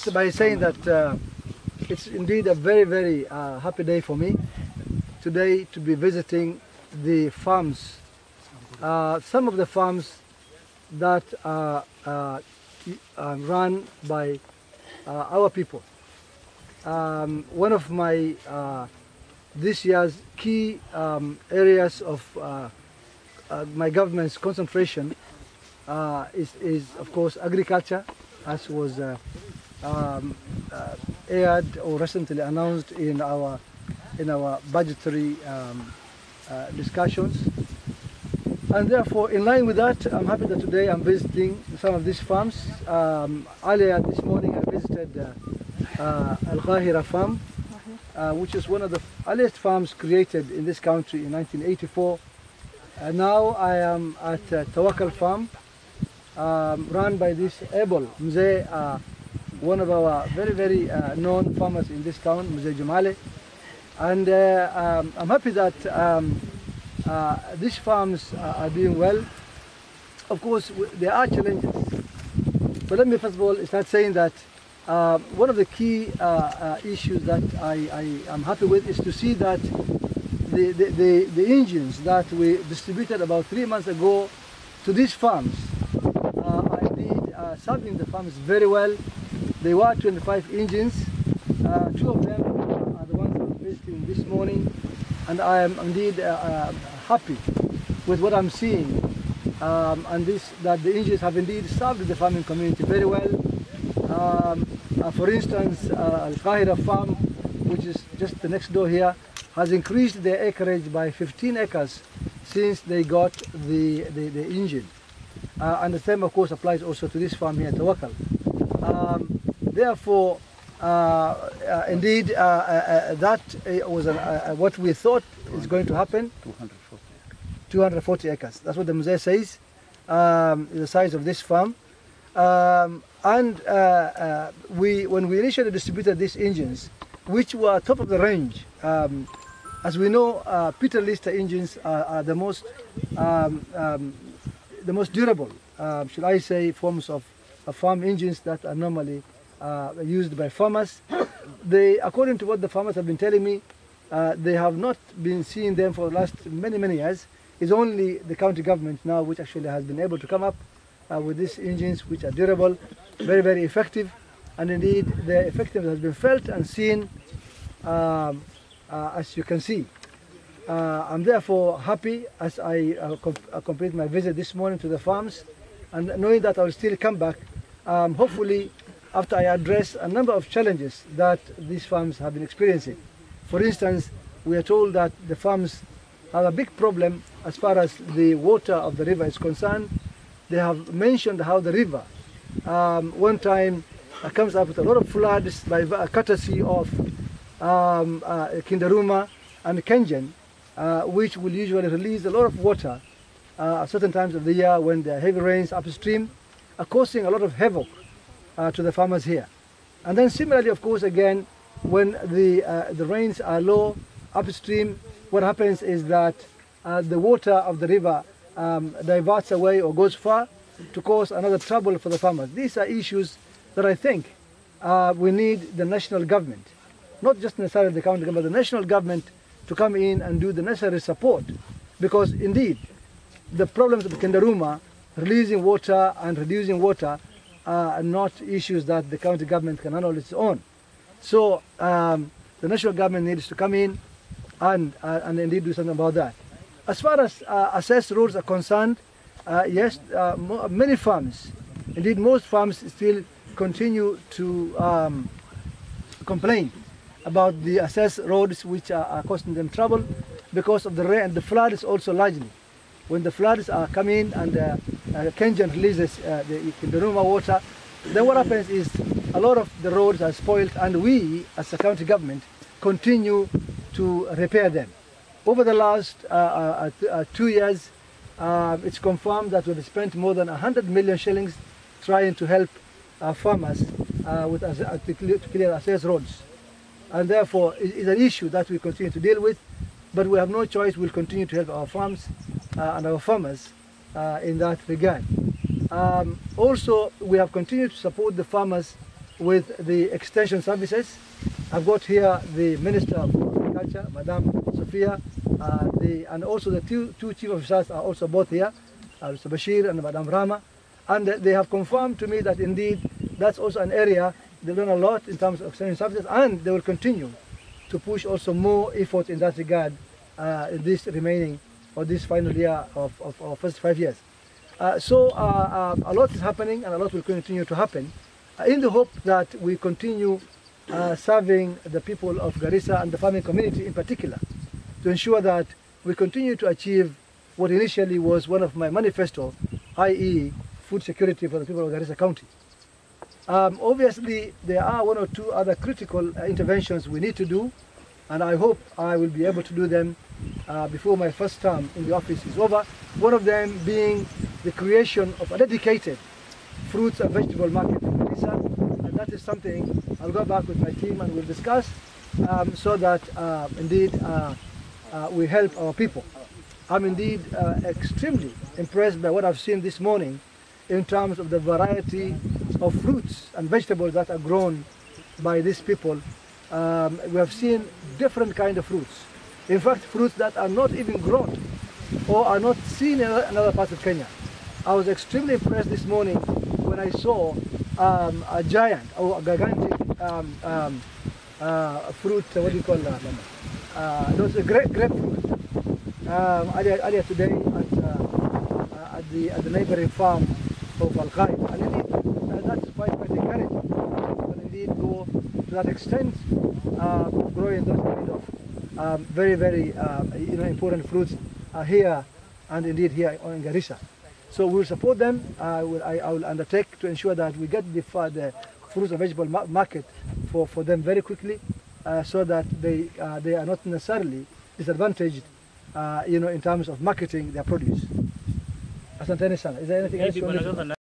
By saying that it's indeed a very, very happy day for me today to be visiting the farms, some of the farms that are run by our people. One of my this year's key areas of my government's concentration is of course agriculture, as was aired or recently announced in our budgetary discussions. And therefore, in line with that, I'm happy that today I'm visiting some of these farms. Earlier this morning I visited Al-Qahira farm, which is one of the earliest farms created in this country in 1984. Now I am at Tawakkal farm, run by this able Mzee, one of our very, very known farmers in this town, Mzee Jumale. And I'm happy that these farms are doing well. Of course, there are challenges. But let me first of all start saying that one of the key issues that I am happy with is to see that the engines that we distributed about 3 months ago to these farms are indeed serving the farms very well. There were 25 engines. 2 of them are the ones I'm visiting this morning, and I am indeed happy with what I'm seeing, and that the engines have indeed served the farming community very well. For instance, Al-Qahira farm, which is just the next door here, has increased their acreage by 15 acres since they got the engine. And the same of course applies also to this farm here at Tawakkal. Therefore, indeed, that was what we thought is going to happen. 240 acres. That's what the Mzee says, the size of this farm. When we initially distributed these engines, which were top of the range, as we know, Peter Lister engines are the most durable, should I say, forms of farm engines that are normally used by farmers. According to what the farmers have been telling me, they have not been seeing them for the last many, many years. It's only the county government now which actually has been able to come up with these engines, which are durable, very, very effective, and indeed their effectiveness has been felt and seen, as you can see. I'm therefore happy as I complete my visit this morning to the farms, and knowing that I will still come back, hopefully after I address a number of challenges that these farms have been experiencing. For instance, we are told that the farms have a big problem as far as the water of the river is concerned. They have mentioned how the river one time comes up with a lot of floods by courtesy of Kindaruma and Kenjen, which will usually release a lot of water at certain times of the year when there are heavy rains upstream, causing a lot of havoc to the farmers here. And then similarly, of course, again, when the rains are low upstream, what happens is that the water of the river diverts away or goes far to cause another trouble for the farmers. These are issues that I think we need the national government, not just necessarily the county government, but the national government to come in and do the necessary support, because indeed the problems of Kindaruma, releasing water and reducing water, are not issues that the county government can handle its own. So the national government needs to come in and indeed do something about that. As far as assessed roads are concerned, yes, many farms, indeed most farms, still continue to complain about the access roads, which are causing them trouble because of the rain and the floods also largely. When the floods are coming and Kenjan releases the Kindaruma water, then what happens is a lot of the roads are spoiled, and we as a county government continue to repair them. Over the last 2 years, it's confirmed that we've spent more than 100 million shillings trying to help farmers to clear access roads. And therefore, it's an issue that we continue to deal with, but we have no choice. We'll continue to help our farms and our farmers in that regard. Also, we have continued to support the farmers with the extension services. I've got here the Minister of Agriculture, Madam Sophia, and also the two chief officers are also both here, Mr. Bashir and Madam Rama, and they have confirmed to me that indeed that's also an area they've done a lot in terms of extension services, and they will continue to push also more effort in that regard in this remaining or this final year of our first 5 years. So a lot is happening and a lot will continue to happen in the hope that we continue serving the people of Garissa and the farming community in particular, to ensure that we continue to achieve what initially was one of my manifesto, i.e. food security for the people of Garissa County. Obviously, there are one or two other critical interventions we need to do, and I hope I will be able to do them before my first term in the office is over. One of them being the creation of a dedicated fruits and vegetable market in Garissa, and that is something I'll go back with my team and we'll discuss so that indeed we help our people. I'm indeed extremely impressed by what I've seen this morning in terms of the variety of fruits and vegetables that are grown by these people. We have seen different kind of fruits. In fact, fruits that are not even grown or are not seen in other parts of Kenya. I was extremely impressed this morning when I saw a giant or a gigantic fruit, what do you call that? Those grapefruit. Earlier today at the neighboring farm of Al-Qaeda. And indeed, that's quite encouraging. But indeed go to that extent of growing those kind of very, very important fruits here and indeed here in Garissa. So we will support them. I will undertake to ensure that we get the fruits and vegetable market for them very quickly, so that they are not necessarily disadvantaged, in terms of marketing their produce. Asanteni sana. Is there anything else you want to